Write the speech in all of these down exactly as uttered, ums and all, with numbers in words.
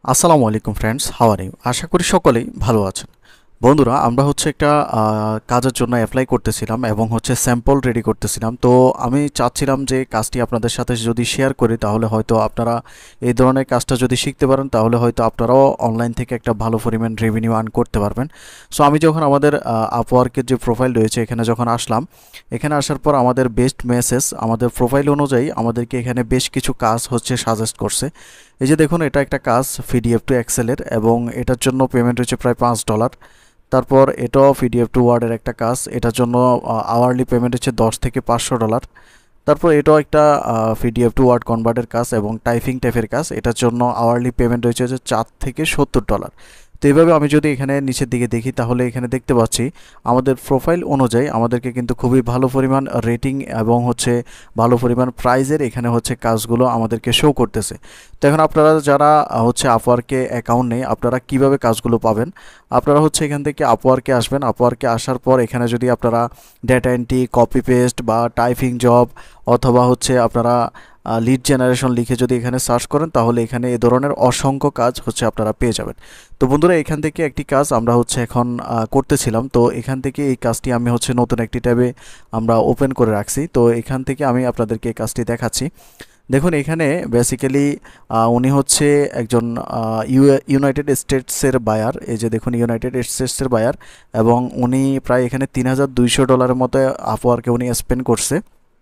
আসসালামু আলাইকুম friends, how are you? আশা করি সকলেই ভালো আছেন। বন্ধুরা, আমরা হচ্ছে একটা আহ, কাজের জন্য অ্যাপ্লাই করতেছিলাম এবং হচ্ছে স্যাম্পল রেডি করতেছিলাম। তো আমি চাচ্ছিলাম যে কাজটি আপনাদের সাথে যদি শেয়ার করি তাহলে হয়তো আপনারা এই ধরনের কাজটা যদি শিখতে পারেন তাহলে হয়তো আপনারাও অনলাইন থেকে একটা ভালো পরিমাণ রেভিনিউ আর্ন করতে পারবেন। সো আমি যখন আমাদের আপওয়ার্কের যে প্রোফাইল রয়েছে এখানে যখন আসলাম, এখানে আসার পর আমাদের বেস্ট মেসেজ আমাদের প্রোফাইল অনুযায়ী আমাদেরকে এখানে বেশ কিছু কাজ হচ্ছে সাজেস্ট করছে। এই যে দেখুন, এটা একটা কাজ পিডিএফ টু এক্সেলের এবং এটার জন্য পেমেন্ট হচ্ছে প্রায় পাঁচ ডলার। তারপর এটাও পিডিএফ টু ওয়ার্ডের একটা কাজ, এটার জন্য আওয়ারলি পেমেন্ট হচ্ছে দশ থেকে পাঁচশো ডলার। তারপর এটাও একটা পিডিএফ টু ওয়ার্ড কনভার্টের কাজ এবং টাইপিং টাইপের কাজ, এটার জন্য আওয়ারলি পেমেন্ট রয়েছে যে চার থেকে সত্তর ডলার। তো এইভাবে আমি যদি এখানে নিচের দিকে দেখি তাহলে এখানে দেখতে পাচ্ছি আমাদের প্রোফাইল অনুযায়ী আমাদেরকে কিন্তু খুবই ভালো পরিমাণ রেটিং এবং হচ্ছে ভালো পরিমাণ প্রাইজের এখানে হচ্ছে কাজগুলো আমাদেরকে শো করতেছে। তো এখন আপনারা যারা হচ্ছে আপওয়ার্কে অ্যাকাউন্ট নেই, আপনারা কিভাবে কাজগুলো পাবেন? আপনারা হচ্ছে এখান থেকে আপওয়ার্কে আসবেন। আপওয়ার্কে আসার পর এখানে যদি আপনারা ডেটা এন্ট্রি, কপি পেস্ট বা টাইপিং জব অথবা হচ্ছে আপনারা লিড জেনারেশন লিখে যদি এখানে সার্চ করেন তাহলে এখানে এ ধরনের অসংখ্য কাজ হচ্ছে আপনারা পেয়ে যাবেন। তো বন্ধুরা, এখান থেকে একটি কাজ আমরা হচ্ছে এখন করতেছিলাম। তো এখান থেকে এই কাজটি আমি হচ্ছে নতুন একটি ট্যাবে আমরা ওপেন করে রাখছি। তো এখান থেকে আমি আপনাদেরকে এই কাজটি দেখাচ্ছি। দেখুন, এখানে বেসিক্যালি উনি হচ্ছে একজন ইউনাইটেড স্টেটসের বায়ার। এই যে দেখুন, ইউনাইটেড স্টেটসের বায়ার এবং উনি প্রায় এখানে তিন হাজার দুইশো ডলারের মতো আপওয়ার্কে উনি স্পেন্ড করছে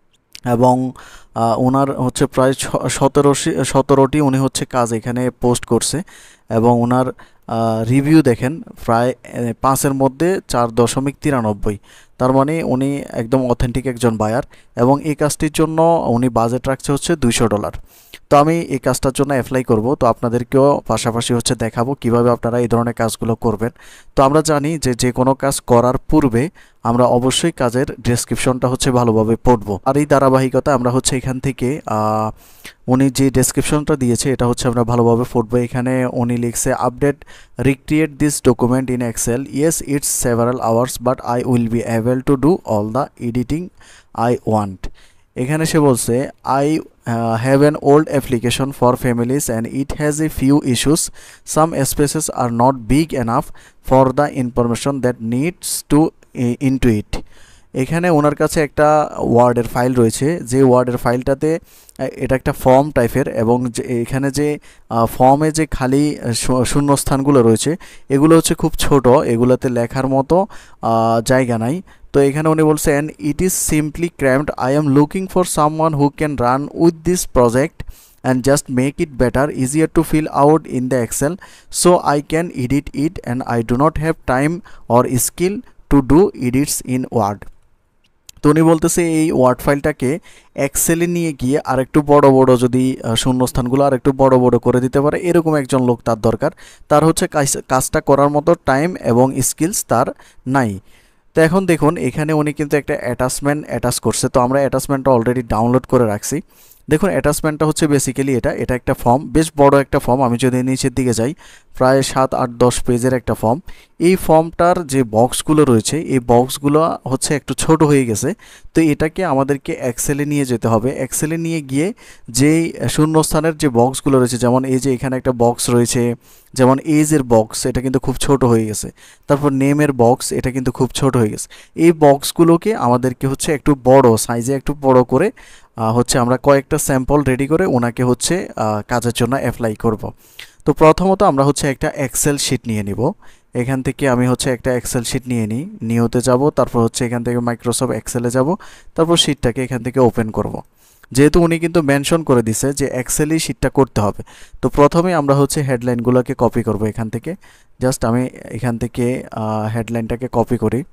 এবং ওনার হচ্ছে প্রায় সতেরোশি সতেরোটি উনি হচ্ছে কাজ এখানে পোস্ট করছে এবং ওনার রিভিউ দেখেন প্রায় পাঁচের মধ্যে চার দশমিক তিরানব্বই। তার মানে উনি একদম অথেন্টিক একজন বায়ার এবং এই কাজটির জন্য উনি বাজেট রাখছে হচ্ছে দুইশো ডলার। তো আমি এই কাজটার জন্য অ্যাপ্লাই করব। তো আপনাদেরকেও পাশাপাশি হচ্ছে দেখাবো কিভাবে আপনারা এই ধরনের কাজগুলো করবেন। তো আমরা জানি যে যে কোনো কাজ করার পূর্বে আমরা অবশ্যই কাজের ডেসক্রিপশনটা হচ্ছে ভালোভাবে পড়বো। আর এই ধারাবাহিকতা আমরা হচ্ছে এখান থেকে উনি যে ডেসক্রিপশনটা দিয়েছে এটা হচ্ছে আমরা ভালোভাবে পড়বো। এখানে উনি লিখছে, update recreate this document in Excel, yes it's several hours but I will be able to do all the editing I want. এখানে সে বলছে, I have an old application for families and it has a few issues, some spaces are not big enough for the information that needs to into it. এখানে ওনার কাছে একটা ওয়ার্ডের file রয়েছে, যে ওয়ার্ডের ফাইলটাতে এটা একটা ফর্ম টাইপের এবং যে এখানে যে ফর্মে যে খালি শূন্যস্থানগুলো রয়েছে এগুলো হচ্ছে খুব ছোট, এগুলোতে লেখার মতো জায়গা নাই। তো এখানে উনি বলছে, and it is simply cramped, I am looking for someone who can run with this project and just make it better, easier to fill out in the Excel, so I can edit it and I do not have time or skill to do edits in Word. তো উনি বলতেছে এই word ফাইলটাকে এক্সেলে নিয়ে গিয়ে আরেকটু বড় বড় যদি শূন্যস্থানগুলো আরেকটু বড় বড় করে দিতে পারে এরকম একজন লোক তার দরকার। তার হচ্ছে কাজটা করার মতো টাইম এবং স্কিলস তার নাই। তো এখন দেখুন, এখানে উনি কিন্তু একটা অ্যাটাচমেন্ট অ্যাটাচ করছে। তো আমরা অ্যাটাচমেন্টটা অলরেডি ডাউনলোড করে রাখছি। দেখুন, অ্যাটাচমেন্টটা হচ্ছে বেসিক্যালি এটা এটা একটা ফর্ম, বেশ বড় একটা ফর্ম। আমি যদি নিচের দিকে যাই, প্রায় সাত আট দশ পেজের একটা ফর্ম। এই ফর্মটার যে বক্সগুলো রয়েছে এই বক্সগুলো হচ্ছে একটু ছোট হয়ে গেছে। তো এটাকে আমাদেরকে এক্সেলে নিয়ে যেতে হবে। এক্সেলে নিয়ে গিয়ে যেই শূন্যস্থানের যে বক্সগুলো রয়েছে, যেমন এই যে এখানে একটা বক্স রয়েছে, যেমন এজের বক্স, এটা কিন্তু খুব ছোট হয়ে গেছে। তারপর নেমের বক্স, এটা কিন্তু খুব ছোট হয়ে গেছে। এই বক্সগুলোকে আমাদেরকে হচ্ছে একটু বড় সাইজে একটু বড় করে হচ্ছে আমরা কয়েকটা স্যাম্পল রেডি করে ওনাকে হচ্ছে কাজের জন্য অ্যাপ্লাই করব। তো প্রথমত আমরা হচ্ছে একটা এক্সেল শিট নিয়ে নিব। এখান থেকে আমি হচ্ছে একটা এক্সেল শিট নিয়ে নিই, নিউতে যাব, তারপর হচ্ছে এখান থেকে মাইক্রোসফট এক্সেলে যাব, তারপর শিটটাকে এখান থেকে ওপেন করব। যেহেতু উনি কিন্তু মেনশন করে দিছে যে এক্সেলই শিটটা করতে হবে, তো প্রথমে আমরা হচ্ছে হেডলাইনগুলোকে কপি করব এখান থেকে। জাস্ট আমি এখান থেকে হেডলাইনটাকে কপি করি,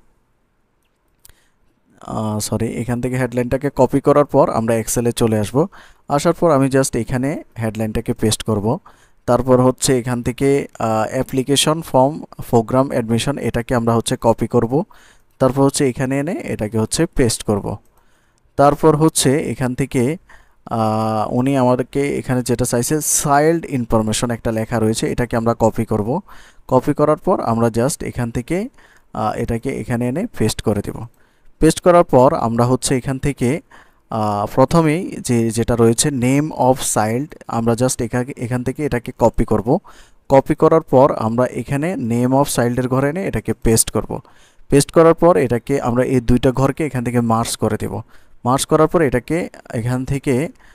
সরি এখান থেকে হেডলাইনটাকে কপি করার পর আমরা এক্সেলে চলে আসব। আসার পর আমি জাস্ট এখানে হেডলাইনটাকে পেস্ট করব। তারপর হচ্ছে এখান থেকে অ্যাপ্লিকেশন ফর্ম প্রোগ্রাম অ্যাডমিশন, এটাকে আমরা হচ্ছে কপি করব। তারপর হচ্ছে এখানে এনে এটাকে হচ্ছে পেস্ট করব। তারপর হচ্ছে এখান থেকে উনি আমাদেরকে এখানে যেটা চাইছে চাইল্ড ইনফরমেশন একটা লেখা রয়েছে, এটাকে আমরা কপি করব। কপি করার পর আমরা জাস্ট এখান থেকে এটাকে এখানে এনে পেস্ট করে দেব। পেস্ট করার পর আমরা হচ্ছে এখান থেকে প্রথমেই যে যেটা রয়েছে নেম অফ চাইল্ড, আমরা জাস্ট এখানে এখান থেকে এটাকে কপি করব। কপি করার পর আমরা এখানে নেম অফ চাইল্ডের ঘরে এনে এটাকে পেস্ট করব। পেস্ট করার পর এটাকে আমরা এই দুইটা ঘরকে এখান থেকে মার্জ করে দেব। মার্জ করার পর এটাকে এখান থেকে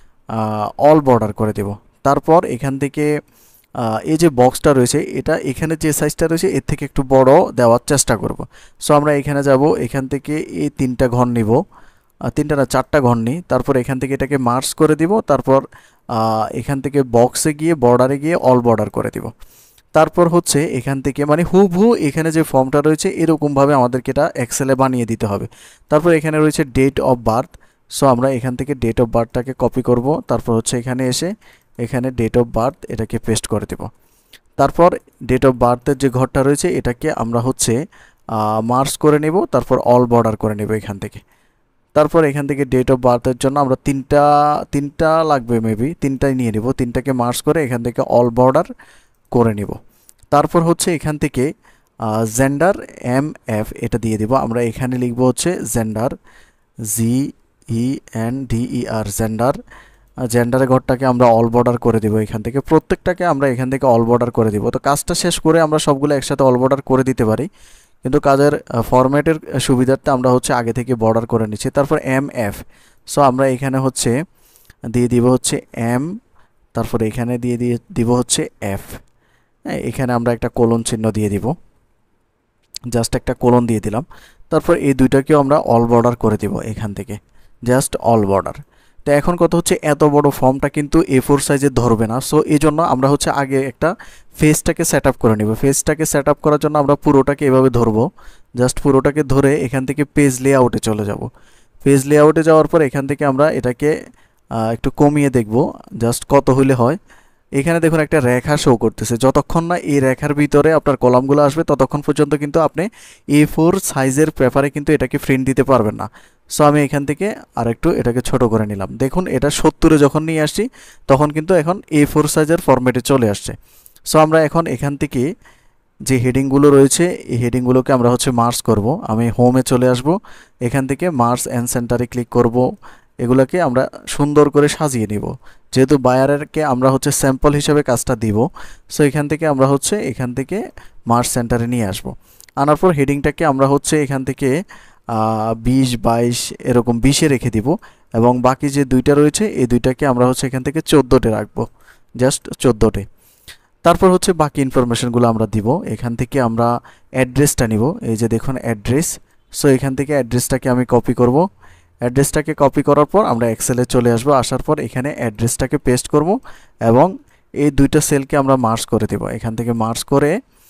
অল বর্ডার করে দেব। তারপর এখান থেকে এই যে বক্সটা রয়েছে এটা এখানে যে সাইজটা রয়েছে এর থেকে একটু বড় দেওয়ার চেষ্টা করব। সো আমরা এখানে যাব, এখান থেকে এই তিনটা ঘর নিব, তিনটা না চারটা ঘর নিই। তারপর এখান থেকে এটাকে মার্জ করে দিব। তারপর এখান থেকে বক্সে গিয়ে বর্ডারে গিয়ে অল বর্ডার করে দিব। তারপর হচ্ছে এখান থেকে মানে হুবহু এখানে যে ফর্মটা রয়েছে এরকমভাবে আমাদেরকে এটা এক্সেলে বানিয়ে দিতে হবে। তারপর এখানে রয়েছে ডেট অফ বার্থ। সো আমরা এখান থেকে ডেট অফ বার্থটাকে কপি করব। তারপর হচ্ছে এখানে এসে এখানে ডেট অফ বার্থ এটাকে পেস্ট করে দেব। তারপর ডেট অফ বার্থের যে ঘরটা রয়েছে এটাকে আমরা হচ্ছে মার্জ করে নেব। তারপর অল বর্ডার করে নেব এখান থেকে। তারপর এখান থেকে ডেট অফ বার্থের জন্য আমরা তিনটা তিনটা লাগবে, মেবি তিনটাই নিয়ে নেব। তিনটাকে মার্জ করে এখান থেকে অল বর্ডার করে নিব। তারপর হচ্ছে এখান থেকে জেন্ডার এম এফ এটা দিয়ে দিব। আমরা এখানে লিখব হচ্ছে gender, G E N D E R, gender. জেন্ডারের ঘরটাকে আমরা অল বর্ডার করে দিব। এখান থেকে প্রত্যেকটাকে আমরা এখান থেকে অল বর্ডার করে দিব। তো কাজটা শেষ করে আমরা সবগুলো একসাথে অল বর্ডার করে দিতে পারি, কিন্তু কাজের ফরম্যাটের সুবিধার্থে আমরা হচ্ছে আগে থেকে বর্ডার করে নিচ্ছি। তারপর এম এফ, সো আমরা এখানে হচ্ছে দিয়ে দিব হচ্ছে এম, তারপর এখানে দিয়ে দিয়ে দিব হচ্ছে এফ। হ্যাঁ, এখানে আমরা একটা কোলন চিহ্ন দিয়ে দিব, জাস্ট একটা কোলন দিয়ে দিলাম। তারপর এই দুইটাকেও আমরা অল বর্ডার করে দিব এখান থেকে, জাস্ট অল বর্ডার। তো এখন কথা হচ্ছে এত বড় ফর্মটা কিন্তু এ ফোর সাইজে ধরবে না। সো এই জন্য আমরা হচ্ছে আগে একটা ফেসটাকে সেট আপ করে নিব। ফেসটাকে সেট আপ করার জন্য আমরা পুরোটাকে এভাবে ধরবো, জাস্ট পুরোটাকে ধরে এখান থেকে পেজ লেআউটে চলে যাব। পেজ লেআউটে যাওয়ার পর এখান থেকে আমরা এটাকে একটু কমিয়ে দেখব জাস্ট কত হইলে হয়। এখানে দেখুন একটা রেখা শো করতেছে। যতক্ষণ না এই রেখার ভিতরে আপনার কলামগুলো আসবে ততক্ষণ পর্যন্ত কিন্তু আপনি এ ফোর সাইজের পেপারে কিন্তু এটাকে প্রিন্ট দিতে পারবেন না। সো আমি এখান থেকে আরেকটু এটাকে ছোট করে নিলাম। দেখুন এটা সত্তরে যখন নিয়ে আসছি তখন কিন্তু এখন এ ফোর সাইজের ফরম্যাটে চলে আসছে। সো আমরা এখন এখান থেকে যে হেডিংগুলো রয়েছে এই হেডিংগুলোকে আমরা হচ্ছে মার্জ করব। আমি হোমে চলে আসব, এখান থেকে মার্জ অ্যান্ড সেন্টারে ক্লিক করব। এগুলোকে আমরা সুন্দর করে সাজিয়ে নিব, যেহেতু বায়ারকে আমরা হচ্ছে স্যাম্পল হিসেবে কাজটা দিব। সো এখান থেকে আমরা হচ্ছে এখান থেকে মার্জ সেন্টারে নিয়ে আসব। আনার পর হেডিংটাকে আমরা হচ্ছে এখান থেকে বিশ বাইশ এরকম বিশে রেখে দিব, এবং বাকি যে দুইটা রয়েছে এই দুইটাকে আমরা হচ্ছে এখান থেকে চোদ্দোটে রাখবো, জাস্ট চোদ্দোটে। তারপর হচ্ছে বাকি ইনফরমেশনগুলো আমরা দিব। এখান থেকে আমরা অ্যাড্রেসটা নিব, এই যে দেখুন অ্যাড্রেস। সো এখান থেকে অ্যাড্রেসটাকে আমি কপি করব। অ্যাড্রেসটাকে কপি করার পর আমরা এক্সেলে চলে আসব। আসার পর এখানে অ্যাড্রেসটাকে পেস্ট করব এবং এই দুইটা সেলকে আমরা মার্জ করে দেব। এখান থেকে মার্জ করে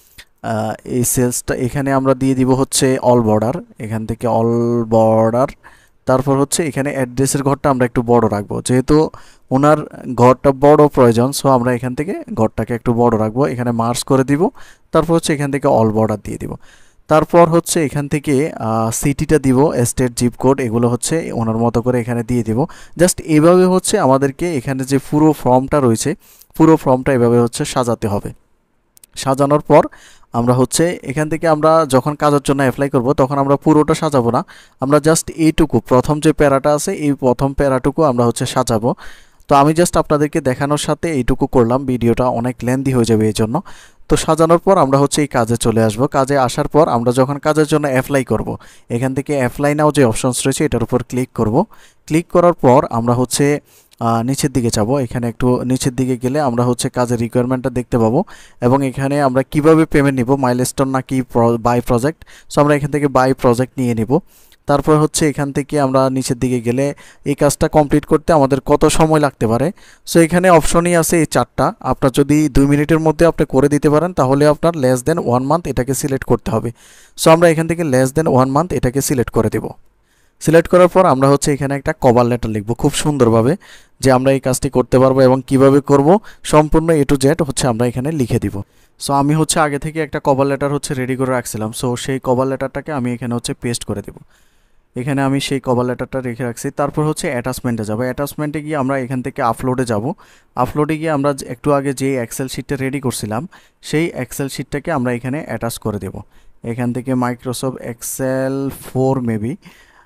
এই সেলসটা এখানে আমরা দিয়ে দিব হচ্ছে অল বর্ডার, এখান থেকে অল বর্ডার। তারপর হচ্ছে এখানে অ্যাড্রেসের ঘরটা আমরা একটু বড় রাখবো, যেহেতু ওনার ঘরটা বড় প্রয়োজন। সো আমরা এখান থেকে ঘরটাকে একটু বড় রাখবো, এখানে মার্জ করে দিব। তারপর হচ্ছে এখান থেকে অল বর্ডার দিয়ে দিব। তারপর হচ্ছে এখান থেকে সিটিটা দিব, স্টেট, জিপ কোড, এগুলো হচ্ছে ওনার মতো করে এখানে দিয়ে দিব। জাস্ট এভাবে হচ্ছে আমাদেরকে এখানে যে পুরো ফর্মটা রয়েছে পুরো ফর্মটা এভাবে হচ্ছে সাজাতে হবে। সাজানোর পর আমরা হচ্ছে এখান থেকে আমরা যখন কাজের জন্য অ্যাপ্লাই করব তখন আমরা পুরোটা সাজাবো না, আমরা জাস্ট এইটুকু প্রথম যে প্যারাটা আছে এই প্রথম প্যারাটুকু আমরা হচ্ছে সাজাবো। তো আমি জাস্ট আপনাদেরকে দেখানোর সাথে এইটুকু করলাম, ভিডিওটা অনেক লেন্দি হয়ে যাবে এই জন্য। তো সাজানোর পর আমরা হচ্ছে এই কাজে চলে আসব। কাজে আসার পর আমরা যখন কাজের জন্য অ্যাপ্লাই করব এখান থেকে অ্যাপ্লাই নাও যে অপশনস রয়েছে এটার উপর ক্লিক করব। ক্লিক করার পর আমরা হচ্ছে নিচের দিকে যাব। এখানে একটু নিচের দিকে গেলে আমরা হচ্ছে কাজের রিকোয়ারমেন্টটা দেখতে পাবো, এবং এখানে আমরা কিভাবে পেমেন্ট নিব, মাইলস্টোন নাকি বাই প্রজেক্ট। সো আমরা এখান থেকে বাই প্রজেক্ট নিয়ে নিব। তারপর হচ্ছে এখান থেকে আমরা নিচের দিকে গেলে এই কাজটা কমপ্লিট করতে আমাদের কত সময় লাগতে পারে। সো এখানে অপশনই আছে এই চারটা, আপনার যদি দুই মিনিটের মধ্যে আপনি করে দিতে পারেন তাহলে আপনার লেস দেন ওয়ান মান্থ এটাকে সিলেক্ট করতে হবে। সো আমরা এখান থেকে লেস দেন ওয়ান মান্থ এটাকে সিলেক্ট করে দেব। সিলেক্ট করার পর আমরা হচ্ছে এখানে একটা কভার লেটার লিখব খুব সুন্দরভাবে, যে আমরা এই কাজটি করতে পারবো এবং কিভাবে করব সম্পূর্ণ এ টু জেড হচ্ছে আমরা এখানে লিখে দিব। সো আমি হচ্ছে আগে থেকে একটা কভার লেটার হচ্ছে রেডি করে রাখছিলাম। সো সেই কভার লেটারটাকে আমি এখানে হচ্ছে পেস্ট করে দেব। এখানে আমি সেই কভার লেটারটা রেখে রাখছি। তারপর হচ্ছে অ্যাটাচমেন্টে যাব। অ্যাটাচমেন্টে গিয়ে আমরা এখান থেকে আপলোডে যাব। আপলোডে গিয়ে আমরা একটু আগে যে এক্সেল শিটটা রেডি করছিলাম সেই এক্সেল শিটটাকে আমরা এখানে অ্যাটাচ করে দেব। এখান থেকে মাইক্রোসফট এক্সেল ফোর মেবি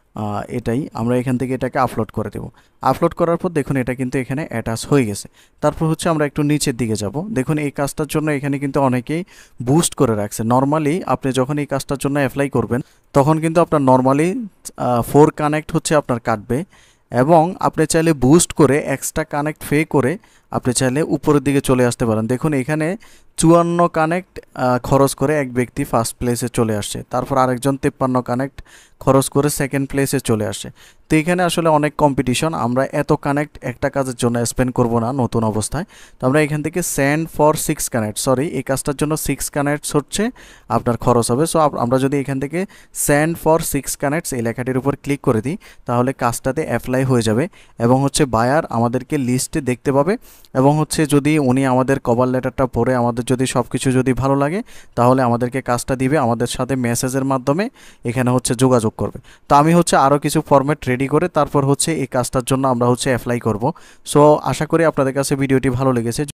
এটাই আমরা এখান থেকে এটাকে আপলোড করে দেব। আপলোড করার পর দেখুন এটা কিন্তু এখানে অ্যাটাচ হয়ে গেছে। তারপর হচ্ছে আমরা একটু নিচের দিকে যাব। দেখুন এই কাজটার জন্য এখানে কিন্তু অনেকেই বুস্ট করে রাখছে। নর্মালি আপনি যখন এই কাজটার জন্য অ্যাপ্লাই করবেন তখন কিন্তু আপনার নর্মালি ফোর কানেক্ট হচ্ছে আপনার কাটবে, এবং আপনি চাইলে বুস্ট করে এক্সট্রা কানেক্ট পে করে আপনি চাইলে উপরের দিকে চলে আসতে পারেন। দেখুন এখানে চুয়ান্ন কানেক্ট খরচ করে এক ব্যক্তি ফার্স্ট প্লেসে চলে আসছে, তারপর আরেকজন তেপ্পান্ন কানেক্ট খরচ করে সেকেন্ড প্লেসে চলে আসে। তো এখানে আসলে অনেক কম্পিটিশন, আমরা এত কানেক্ট একটা কাজের জন্য স্পেন্ড করব না নতুন অবস্থায়। তো আমরা এখান থেকে send for six connect, sorry এই কাজটার জন্য সিক্স কানেক্টস হচ্ছে আপনার খরচ হবে। সো আমরা যদি এখান থেকে সেন্ড ফর সিক্স কানেক্টস এই লেখাটির উপর ক্লিক করে দিই তাহলে কাজটাতে অ্যাপ্লাই হয়ে যাবে, এবং হচ্ছে বায়ার আমাদেরকে লিস্টে দেখতে পাবে, এবং হচ্ছে যদি উনি আমাদের কভার লেটারটা পড়ে আমাদের যদি সব কিছু যদি ভালো লাগে তাহলে আমাদেরকে কাজটা দিবে, আমাদের সাথে মেসেজের মাধ্যমে এখানে হচ্ছে যোগাযোগ করবে। তো আমি হচ্ছে আরও কিছু ফরম্যাট রেডি করে তারপর হচ্ছে এই কাজটার জন্য আমরা হচ্ছে অ্যাপ্লাই করব। সো আশা করি আপনাদের কাছে ভিডিওটি ভালো লেগেছে।